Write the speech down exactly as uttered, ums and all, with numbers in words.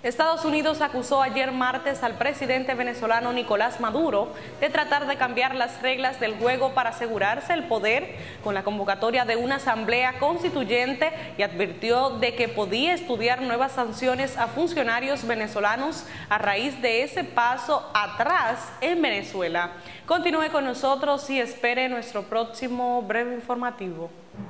Estados Unidos acusó ayer martes al presidente venezolano Nicolás Maduro de tratar de cambiar las reglas del juego para asegurarse el poder con la convocatoria de una asamblea constituyente y advirtió de que podía estudiar nuevas sanciones a funcionarios venezolanos a raíz de ese paso atrás en Venezuela. Continúe con nosotros y espere nuestro próximo breve informativo.